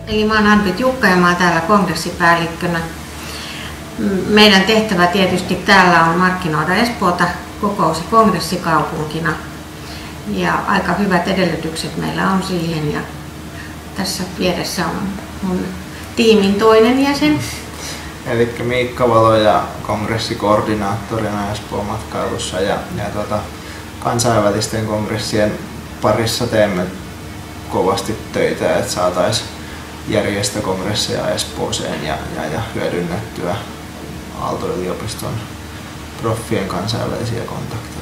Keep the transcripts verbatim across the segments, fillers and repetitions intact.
Eli mä oon Ann-Britt Jukka ja mä oon täällä kongressipäällikkönä. Meidän tehtävä tietysti täällä on markkinoida Espoota kokous- ja kongressikaupunkina. Ja aika hyvät edellytykset meillä on siihen. Ja tässä vieressä on mun tiimin toinen jäsen. Eli Miikka Valoja kongressikoordinaattorina Espoon matkailussa ja, ja tota, kansainvälisten kongressien parissa teemme kovasti töitä, että saataisiin järjestökongresseja Espooseen ja, ja, ja hyödynnettyä Aalto-yliopiston proffien kansainvälisiä kontakteja.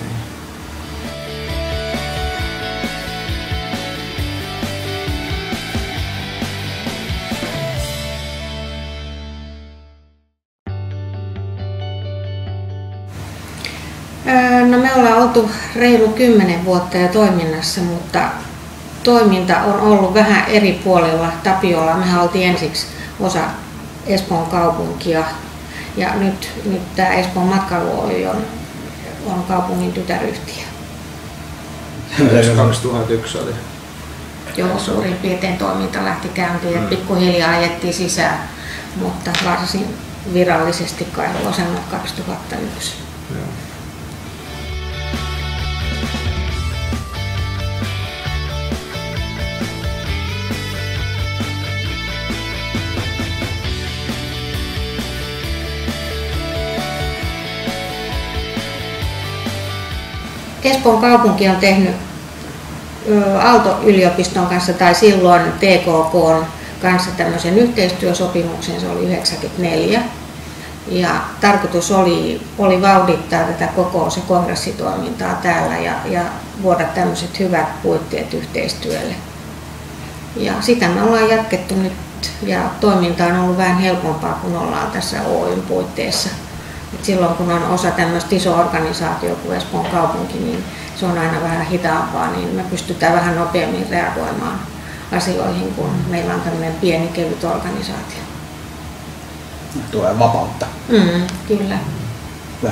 No me ollaan oltu reilu kymmenen vuotta jo toiminnassa, mutta toiminta on ollut vähän eri puolilla Tapiolaa. Mehän oltiin ensiksi osa Espoon kaupunkia ja nyt, nyt tämä Espoon Matkailu Oy on, on kaupungin tytäryhtiö. kaksituhattayksi oli. Joo, suurin piirtein toiminta lähti käyntiin ja pikkuhiljaa ajettiin sisään, mutta varsin virallisesti kai voi sanoa kaksituhattayksi. Joo. Espoon kaupunki on tehnyt Aalto-yliopiston kanssa tai silloin T K K:n kanssa tämmöisen yhteistyösopimuksen, se oli yhdeksänkymmentäneljä. Ja tarkoitus oli, oli vauhdittaa tätä kokous- ja kongressitoimintaa täällä ja, ja luoda tämmöiset hyvät puitteet yhteistyölle. Ja sitä me ollaan jatkettu nyt ja toiminta on ollut vähän helpompaa, kun ollaan tässä Oyn puitteissa. Et silloin kun on osa tämmöistä iso organisaatio kuin Espoon kaupunki, niin se on aina vähän hitaampaa, niin me pystytään vähän nopeammin reagoimaan asioihin, kun meillä on tämmöinen pieni kevyt organisaatio. Tulee vapautta. Mm, kyllä. Hyvä.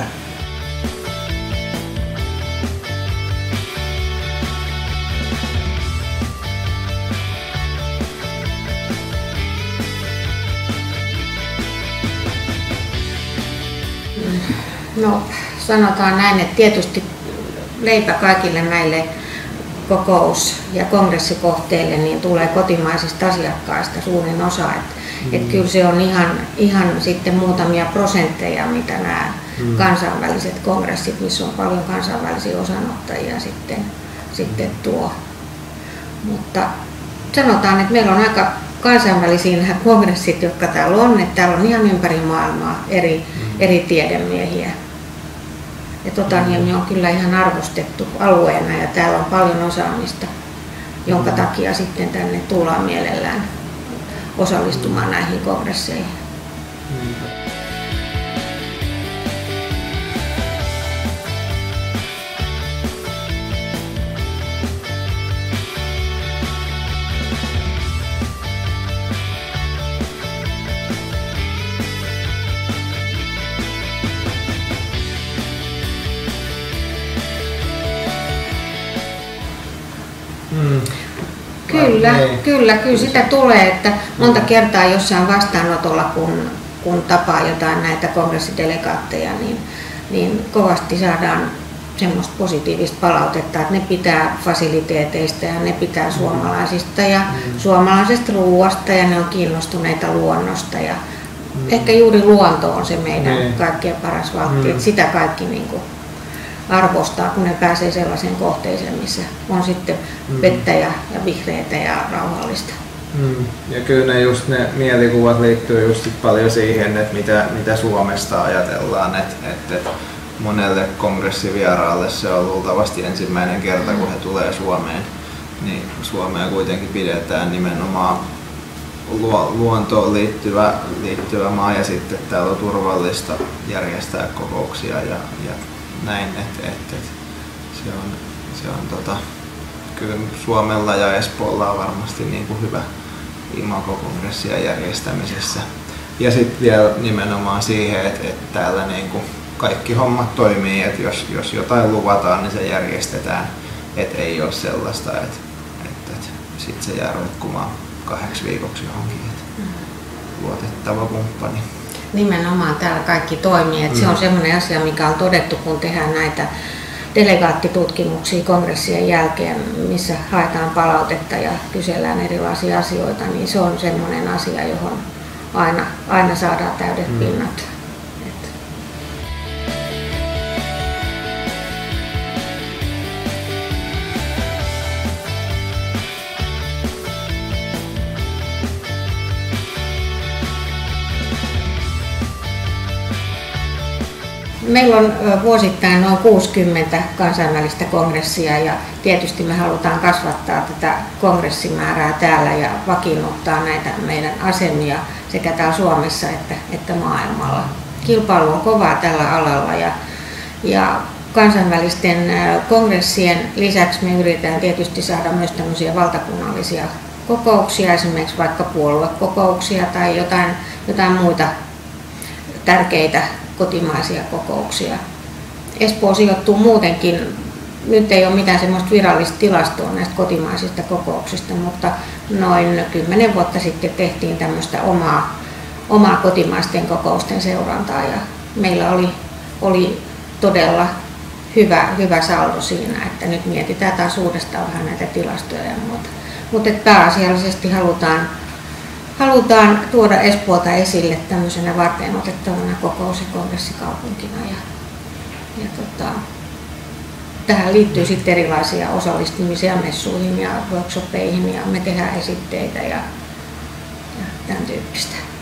No, sanotaan näin, että tietysti leipä kaikille näille kokous- ja kongressikohteille niin tulee kotimaisista asiakkaista suurin osa. Että mm. et kyllä se on ihan, ihan sitten muutamia prosentteja, mitä nämä mm. kansainväliset kongressit, missä on paljon kansainvälisiä osanottajia sitten, sitten tuo. Mutta sanotaan, että meillä on aika kansainvälisiä nämä kongressit, jotka täällä on, että täällä on ihan ympäri maailmaa eri, mm. eri tiedemiehiä. Ja Otaniemi on kyllä ihan arvostettu alueena ja täällä on paljon osaamista, jonka takia sitten tänne tullaan mielellään osallistumaan näihin kongresseihin. Mm. Kyllä, niin. kyllä, kyllä sitä tulee, että monta kertaa jossain vastaanotolla, kun, kun tapaa jotain näitä kongressidelekaatteja, niin, niin kovasti saadaan semmoista positiivista palautetta, että ne pitää fasiliteeteista ja ne pitää suomalaisista ja mm. suomalaisesta ruuasta ja ne on kiinnostuneita luonnosta ja mm. ehkä juuri luonto on se meidän mm. kaikkein paras valtti, mm. että sitä kaikki niin kuin arvostaa, kun ne pääsee sellaiseen kohteeseen, missä on sitten vettä ja, ja vihreätä ja rauhallista. Mm. Ja kyllä ne, just ne mielikuvat liittyy just paljon siihen, että mitä, mitä Suomesta ajatellaan, että, että monelle kongressivieraalle se on luultavasti ensimmäinen kerta, kun he tulee Suomeen, niin Suomea kuitenkin pidetään nimenomaan luontoon liittyvä, liittyvä maa ja sitten täällä on turvallista järjestää kokouksia ja, ja näin, että et, et, se on, se on tota, kyllä Suomella ja Espoolla on varmasti niin kuin hyvä imago kongressien järjestämisessä. Ja sitten vielä nimenomaan siihen, että et täällä niin kuin kaikki hommat toimii, että jos, jos jotain luvataan, niin se järjestetään, että ei ole sellaista, että et, et, sitten se jää roikkumaan kahdeksi viikoksi johonkin. Mm. Luotettava kumppani. Nimenomaan täällä kaikki toimii. Mm. Se on sellainen asia, mikä on todettu, kun tehdään näitä delegaattitutkimuksia kongressien jälkeen, missä haetaan palautetta ja kysellään erilaisia asioita, niin se on sellainen asia, johon aina, aina saadaan täydet mm. pinnat. Meillä on vuosittain noin kuusikymmentä kansainvälistä kongressia ja tietysti me halutaan kasvattaa tätä kongressimäärää täällä ja vakiinnuttaa näitä meidän asemia sekä täällä Suomessa että, että maailmalla. Kilpailu on kovaa tällä alalla ja, ja kansainvälisten kongressien lisäksi me yritetään tietysti saada myös tämmöisiä valtakunnallisia kokouksia, esimerkiksi vaikka puoluekokouksia tai jotain, jotain muita tärkeitä kotimaisia kokouksia. Espoo sijoittuu muutenkin, nyt ei ole mitään semmoista virallista tilastoa näistä kotimaisista kokouksista, mutta noin kymmenen vuotta sitten tehtiin tämmöistä omaa, omaa kotimaisten kokousten seurantaa ja meillä oli, oli todella hyvä, hyvä saldo siinä, että nyt mietitään taas uudestaan vähän näitä tilastoja ja muuta. Mutta pääasiallisesti halutaan Halutaan tuoda Espoota esille tämmöisenä varteenotettavana kokous- ja kongressikaupunkina. Ja, ja tota, tähän liittyy sitten erilaisia osallistumisia messuihin ja workshopeihin ja me tehdään esitteitä ja, ja tämän tyyppistä.